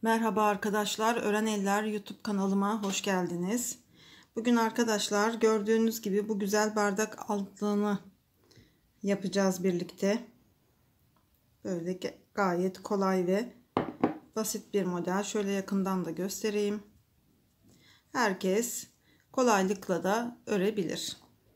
Merhaba arkadaşlar, Ören Eller YouTube kanalıma hoş geldiniz. Bugün arkadaşlar gördüğünüz gibi bu güzel bardak altlığını yapacağız birlikte. Böyle gayet kolay ve basit bir model. Şöyle yakından da göstereyim. Herkes kolaylıkla da örebilir.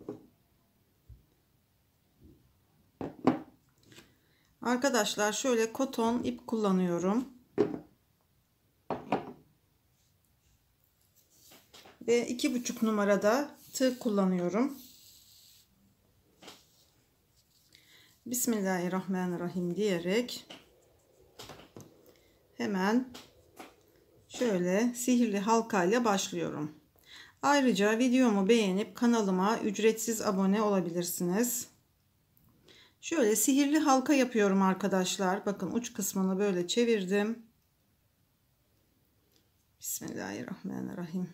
Arkadaşlar şöyle koton ip kullanıyorum. Ve 2,5 numarada tığ kullanıyorum. Bismillahirrahmanirrahim diyerek hemen şöyle sihirli halka ile başlıyorum. Ayrıca videomu beğenip kanalıma ücretsiz abone olabilirsiniz. Şöyle sihirli halka yapıyorum arkadaşlar. Bakın uç kısmını böyle çevirdim. Bismillahirrahmanirrahim.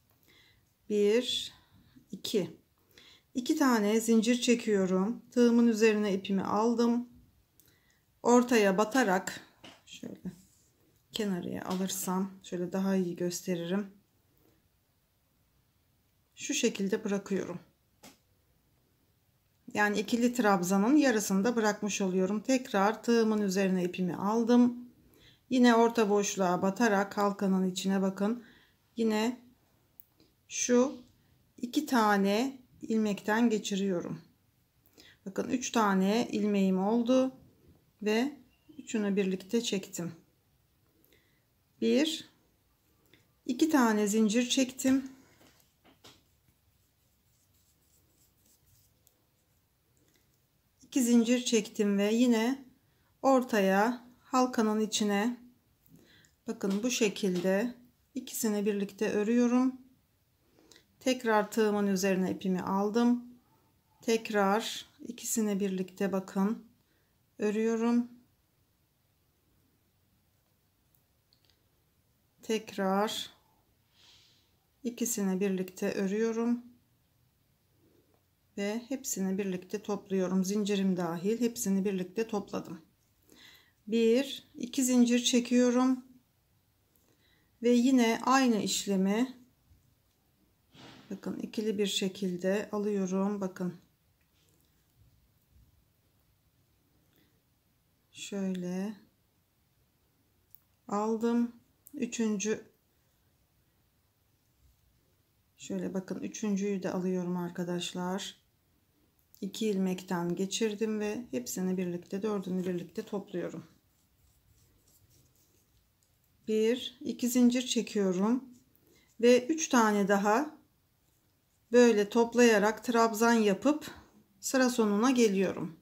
1 2 tane zincir çekiyorum. Tığımın üzerine ipimi aldım. Ortaya batarak şöyle kenarıya alırsam şöyle daha iyi gösteririm. Şu şekilde bırakıyorum. Yani ikili trabzanın yarısını da bırakmış oluyorum. Tekrar tığımın üzerine ipimi aldım. Yine orta boşluğa batarak halkanın içine bakın. Yine şu 2 tane ilmekten geçiriyorum. Bakın 3 tane ilmeğim oldu ve üçünü birlikte çektim. 2 tane zincir çektim. 2 zincir çektim ve yine ortaya halkanın içine bakın bu şekilde ikisini birlikte örüyorum. Tekrar tığımın üzerine ipimi aldım. Tekrar ikisini birlikte bakın örüyorum. Tekrar ikisini birlikte örüyorum. Ve hepsini birlikte topluyorum. Zincirim dahil hepsini birlikte topladım. 2 zincir çekiyorum. Ve yine aynı işlemi bakın ikili bir şekilde alıyorum. Bakın. Şöyle aldım. Şöyle bakın üçüncüyü de alıyorum arkadaşlar. 2 ilmekten geçirdim ve hepsini birlikte dördünü birlikte topluyorum. 2 zincir çekiyorum ve 3 tane daha böyle toplayarak trabzan yapıp sıra sonuna geliyorum.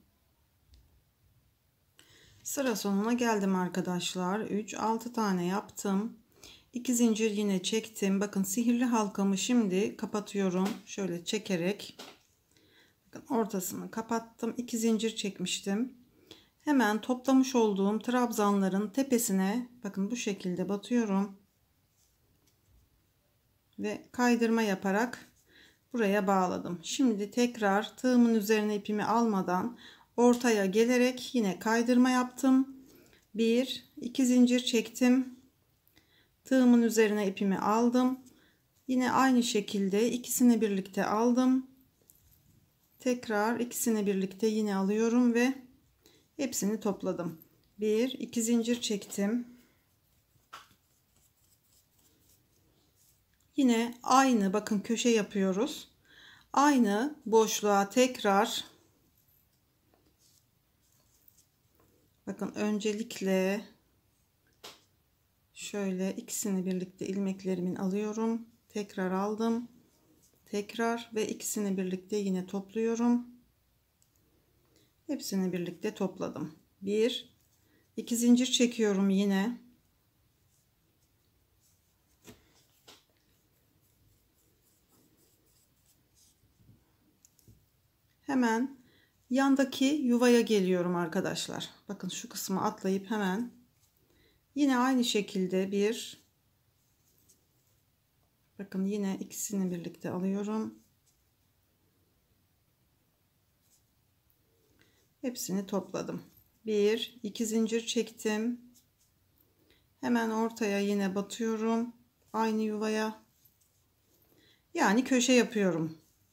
Sıra sonuna geldim arkadaşlar. 6 tane yaptım. 2 zincir yine çektim. Bakın sihirli halkamı şimdi kapatıyorum. Şöyle çekerek. Bakın ortasını kapattım. 2 zincir çekmiştim. Hemen toplamış olduğum trabzanların tepesine bakın bu şekilde batıyorum. Ve kaydırma yaparak buraya bağladım. Şimdi tekrar tığımın üzerine ipimi almadan ortaya gelerek yine kaydırma yaptım. 2 zincir çektim. Tığımın üzerine ipimi aldım. Yine aynı şekilde ikisini birlikte aldım. Tekrar ikisini birlikte yine alıyorum ve hepsini topladım. 2 zincir çektim. Yine aynı bakın köşe yapıyoruz. Aynı boşluğa tekrar bakın öncelikle şöyle ikisini birlikte ilmeklerimin alıyorum. Tekrar aldım. Tekrar ve ikisini birlikte yine topluyorum. Hepsini birlikte topladım. 2 zincir çekiyorum yine. Hemen yandaki yuvaya geliyorum arkadaşlar. Bakın şu kısmı atlayıp hemen yine aynı şekilde bakın yine ikisini birlikte alıyorum. Hepsini topladım. 2 zincir çektim. Hemen ortaya yine batıyorum. Aynı yuvaya. Yani köşe yapıyorum.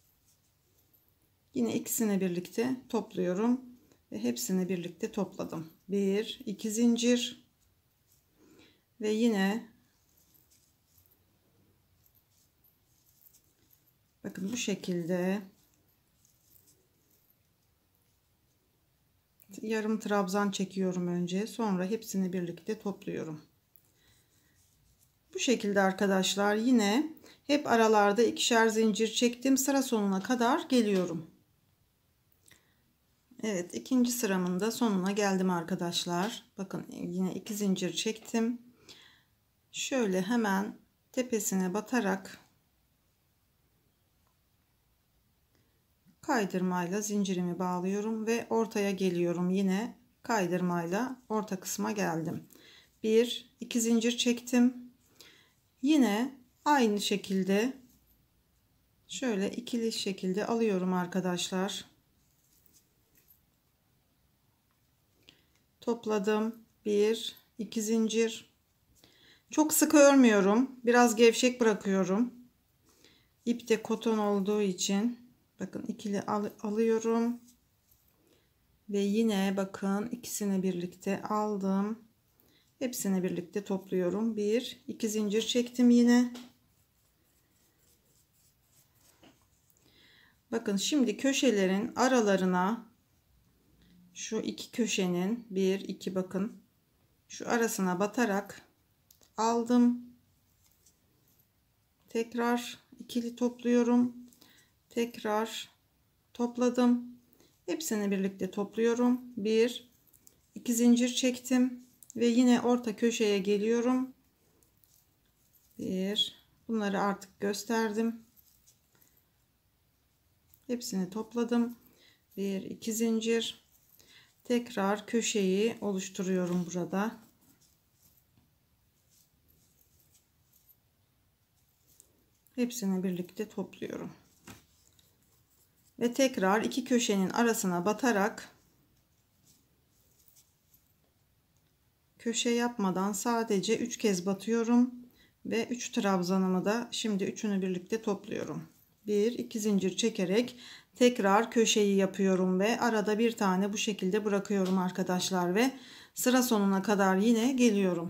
Yine ikisini birlikte topluyorum ve hepsini birlikte topladım. 1 2 zincir ve yine bakın bu şekilde yarım trabzan çekiyorum önce, sonra hepsini birlikte topluyorum. Bu şekilde arkadaşlar, yine hep aralarda ikişer zincir çektim, sıra sonuna kadar geliyorum. Evet, ikinci sıramın da sonuna geldim arkadaşlar. Bakın yine 2 zincir çektim. Şöyle hemen tepesine batarak kaydırmayla zincirimi bağlıyorum ve ortaya geliyorum. Yine kaydırmayla orta kısma geldim. 1 2 zincir çektim. Yine aynı şekilde şöyle ikili şekilde alıyorum arkadaşlar. Topladım. 1 2 zincir. Çok sıkı örmüyorum. Biraz gevşek bırakıyorum. İp de koton olduğu için bakın ikili alıyorum. Ve yine bakın ikisini birlikte aldım. Hepsini birlikte topluyorum. 1 2 zincir çektim yine. Bakın şimdi köşelerin aralarına, şu iki köşenin 1 2 bakın şu arasına batarak aldım. Tekrar ikili topluyorum. Tekrar topladım. Hepsini birlikte topluyorum. 1 2 zincir çektim ve yine orta köşeye geliyorum. Bunları artık gösterdim. Hepsini topladım. 1 2 zincir. Tekrar köşeyi oluşturuyorum burada. Hepsini birlikte topluyorum. Ve tekrar iki köşenin arasına batarak köşe yapmadan sadece 3 kez batıyorum ve 3 trabzanımı da şimdi üçünü birlikte topluyorum. 1 2 zincir çekerek tekrar köşeyi yapıyorum ve arada bir tane bu şekilde bırakıyorum arkadaşlar ve sıra sonuna kadar yine geliyorum.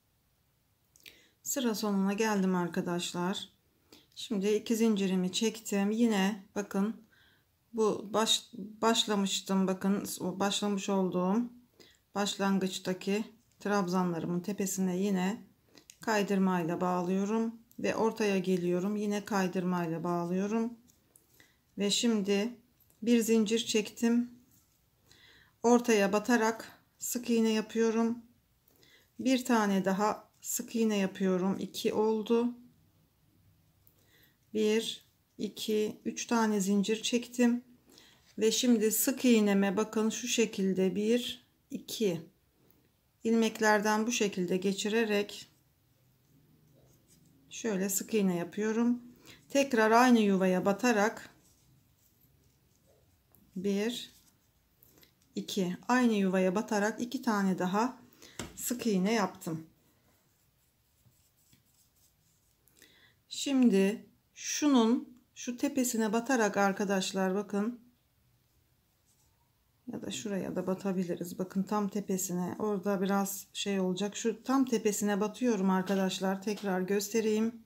Sıra sonuna geldim arkadaşlar. Şimdi 2 zincirimi çektim. Yine bakın bu başlamıştım, bakın o başlamış olduğum başlangıçtaki trabzanlarımın tepesine yine kaydırmayla bağlıyorum ve ortaya geliyorum. Yine kaydırmayla bağlıyorum ve şimdi bir zincir çektim. Ortaya batarak sık iğne yapıyorum. Bir tane daha sık iğne yapıyorum. 2 oldu. 1 2 3 tane zincir çektim ve şimdi sık iğneme bakın şu şekilde 1 2 ilmeklerden bu şekilde geçirerek şöyle sık iğne yapıyorum. Tekrar aynı yuvaya batarak 1 2 aynı yuvaya batarak 2 tane daha sık iğne yaptım. Şimdi şu tepesine batarak arkadaşlar bakın, ya da şuraya da batabiliriz. Bakın tam tepesine, orada biraz şey olacak. Şu tam tepesine batıyorum arkadaşlar. Tekrar göstereyim.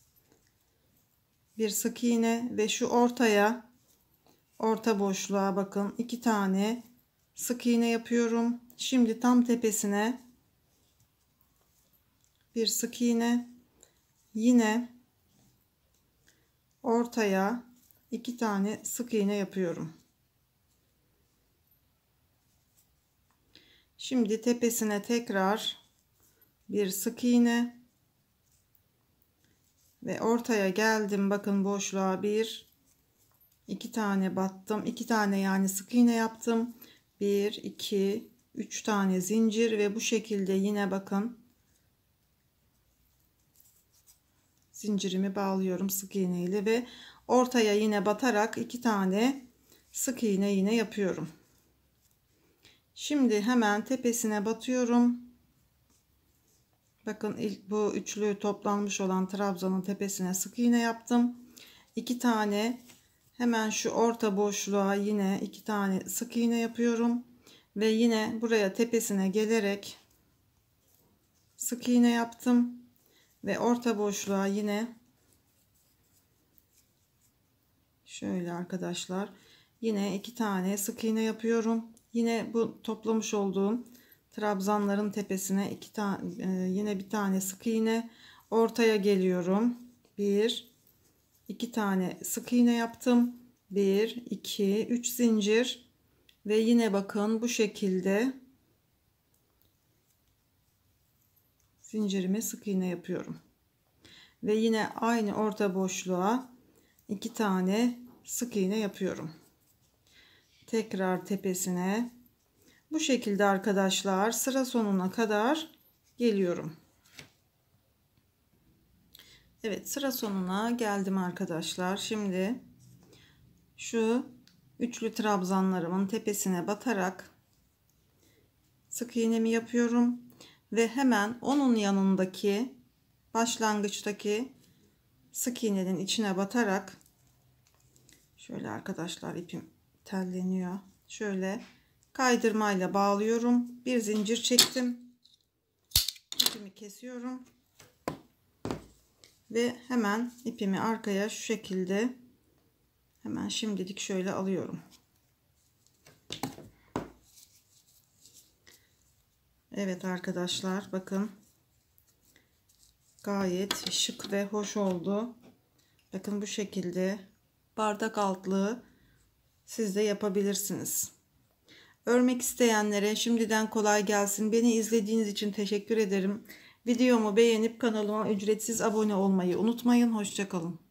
Bir sık iğne ve şu orta boşluğa bakın 2 tane sık iğne yapıyorum. Şimdi tam tepesine bir sık iğne, yine ortaya 2 tane sık iğne yapıyorum. Şimdi tepesine tekrar bir sık iğne ve ortaya geldim. Bakın boşluğa 2 tane battım. 2 tane yani sık iğne yaptım. 1 2 3 tane zincir ve bu şekilde yine bakın zincirimi bağlıyorum sık iğne ile ve ortaya yine batarak 2 tane sık iğne yine yapıyorum. Şimdi hemen tepesine batıyorum. Bakın bu üçlü toplanmış olan trabzanın tepesine sık iğne yaptım. 2 tane hemen şu orta boşluğa yine 2 tane sık iğne yapıyorum ve yine buraya tepesine gelerek sık iğne yaptım ve orta boşluğa yine şöyle arkadaşlar yine 2 tane sık iğne yapıyorum. Yine bu toplamış olduğum trabzanların tepesine yine bir tane sık iğne, ortaya geliyorum. 2 tane sık iğne yaptım. 1 2 3 zincir ve yine bakın bu şekilde zincirimi sık iğne yapıyorum. Ve yine aynı orta boşluğa 2 tane sık iğne yapıyorum. Tekrar tepesine bu şekilde arkadaşlar sıra sonuna kadar geliyorum. Evet, sıra sonuna geldim arkadaşlar. Şimdi şu üçlü trabzanlarımın tepesine batarak sık iğnemi yapıyorum ve hemen onun yanındaki başlangıçtaki sık iğnenin içine batarak şöyle arkadaşlar, ipim telleniyor. Şöyle kaydırmayla bağlıyorum. Bir zincir çektim. İpimi kesiyorum. Ve hemen ipimi arkaya şu şekilde hemen şimdilik şöyle alıyorum. Evet arkadaşlar, bakın gayet şık ve hoş oldu. Bakın bu şekilde bardak altlığı siz de yapabilirsiniz. Örmek isteyenlere şimdiden kolay gelsin. Beni izlediğiniz için teşekkür ederim. Videomu beğenip kanalıma ücretsiz abone olmayı unutmayın. Hoşça kalın.